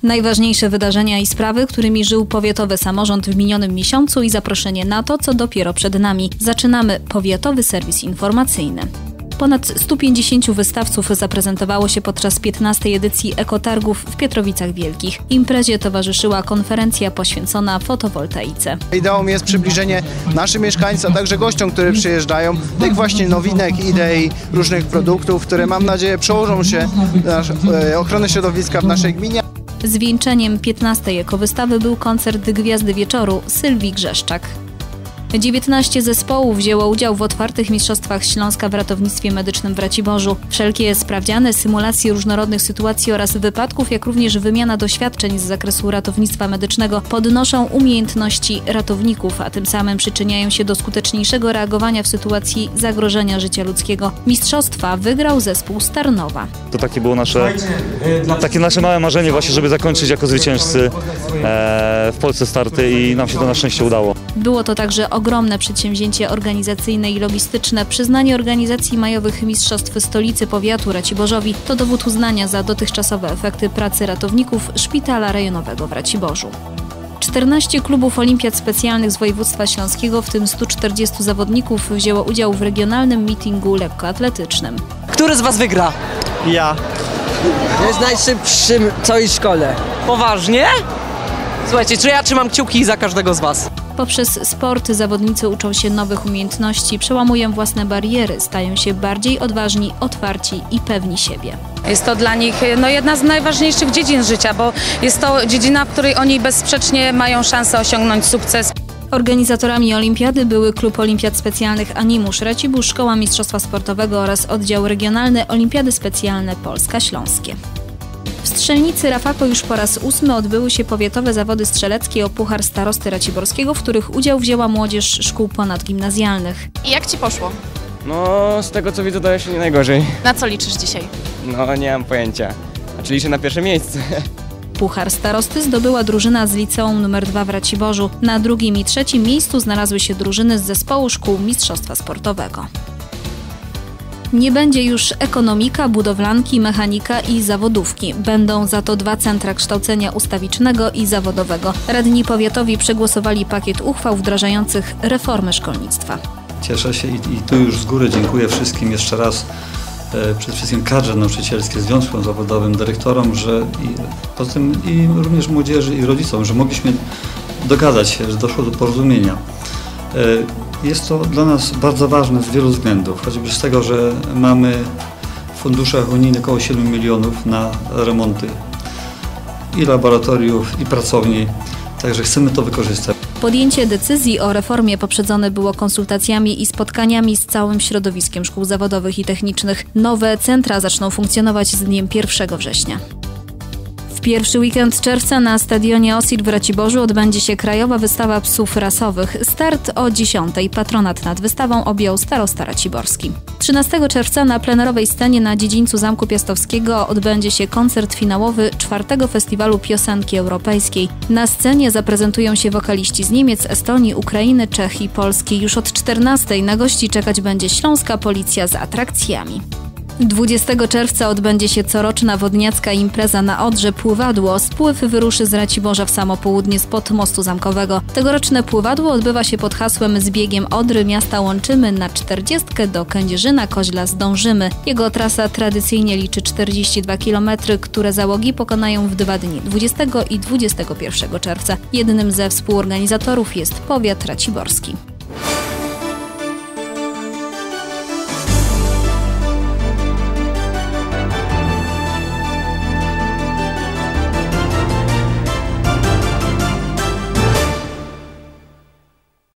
Najważniejsze wydarzenia i sprawy, którymi żył powiatowy samorząd w minionym miesiącu i zaproszenie na to, co dopiero przed nami. Zaczynamy powiatowy serwis informacyjny. Ponad 150 wystawców zaprezentowało się podczas 15. edycji Ekotargów w Pietrowicach Wielkich. Imprezie towarzyszyła konferencja poświęcona fotowoltaice. Ideą jest przybliżenie naszym mieszkańcom, a także gościom, którzy przyjeżdżają, tych właśnie nowinek, idei, różnych produktów, które mam nadzieję przełożą się na ochronę środowiska w naszej gminie. Zwieńczeniem 15. ekowystawy był koncert Gwiazdy Wieczoru Sylwii Grzeszczak. 19 zespołów wzięło udział w otwartych mistrzostwach Śląska w ratownictwie medycznym w Raciborzu. Wszelkie sprawdziany, symulacje różnorodnych sytuacji oraz wypadków, jak również wymiana doświadczeń z zakresu ratownictwa medycznego podnoszą umiejętności ratowników, a tym samym przyczyniają się do skuteczniejszego reagowania w sytuacji zagrożenia życia ludzkiego. Mistrzostwa wygrał zespół z Tarnowa. To takie było takie nasze małe marzenie właśnie, żeby zakończyć jako zwycięzcy w Polsce starty i nam się to na szczęście udało. Było to także ogromne przedsięwzięcie organizacyjne i logistyczne. Przyznanie organizacji majowych mistrzostw stolicy powiatu Raciborzowi to dowód uznania za dotychczasowe efekty pracy ratowników Szpitala Rejonowego w Raciborzu. 14 klubów olimpiad specjalnych z województwa śląskiego, w tym 140 zawodników, wzięło udział w regionalnym meetingu lekkoatletycznym. Który z Was wygra? Ja. Jest najszybszy w całej szkole. Poważnie? Słuchajcie, czy ja trzymam kciuki za każdego z Was? Poprzez sport zawodnicy uczą się nowych umiejętności, przełamują własne bariery, stają się bardziej odważni, otwarci i pewni siebie. Jest to dla nich jedna z najważniejszych dziedzin życia, bo jest to dziedzina, w której oni bezsprzecznie mają szansę osiągnąć sukces. Organizatorami olimpiady były Klub Olimpiad Specjalnych Animusz Racibórz, Szkoła Mistrzostwa Sportowego oraz Oddział Regionalny Olimpiady Specjalne Polska Śląskie. W Strzelnicy Rafako już po raz 8 odbyły się powiatowe zawody strzeleckie o Puchar Starosty Raciborskiego, w których udział wzięła młodzież szkół ponadgimnazjalnych. I jak Ci poszło? No, z tego co widzę, daje się nie najgorzej. Na co liczysz dzisiaj? No, nie mam pojęcia. Znaczy liczę na pierwsze miejsce. Puchar Starosty zdobyła drużyna z Liceum nr 2 w Raciborzu. Na drugim i trzecim miejscu znalazły się drużyny z zespołu szkół mistrzostwa sportowego. Nie będzie już ekonomika, budowlanki, mechanika i zawodówki. Będą za to 2 centra kształcenia ustawicznego i zawodowego. Radni powiatowi przegłosowali pakiet uchwał wdrażających reformę szkolnictwa. Cieszę się i tu już z góry dziękuję wszystkim jeszcze raz, przede wszystkim kadrze nauczycielskie, związkom zawodowym, dyrektorom, poza tym i również młodzieży i rodzicom, że mogliśmy dogadać się, że doszło do porozumienia. Jest to dla nas bardzo ważne z wielu względów, choćby z tego, że mamy w funduszach unijnych około 7 milionów na remonty i laboratoriów, i pracowni, także chcemy to wykorzystać. Podjęcie decyzji o reformie poprzedzone było konsultacjami i spotkaniami z całym środowiskiem szkół zawodowych i technicznych. Nowe centra zaczną funkcjonować z dniem 1 września. W pierwszy weekend czerwca na stadionie Osir w Raciborzu odbędzie się krajowa wystawa psów rasowych. Start o 10:00. Patronat nad wystawą objął starosta raciborski. 13 czerwca na plenerowej scenie na dziedzińcu Zamku Piastowskiego odbędzie się koncert finałowy 4. Festiwalu Piosenki Europejskiej. Na scenie zaprezentują się wokaliści z Niemiec, Estonii, Ukrainy, Czech i Polski. Już od 14:00 na gości czekać będzie Śląska Policja z atrakcjami. 20 czerwca odbędzie się coroczna wodniacka impreza na Odrze Pływadło. Spływ wyruszy z Raciborza w samo południe spod Mostu Zamkowego. Tegoroczne pływadło odbywa się pod hasłem "Z biegiem Odry miasta łączymy, na 40 do Kędzierzyna Koźla zdążymy". Jego trasa tradycyjnie liczy 42 km, które załogi pokonają w 2 dni, 20 i 21 czerwca. Jednym ze współorganizatorów jest powiat raciborski.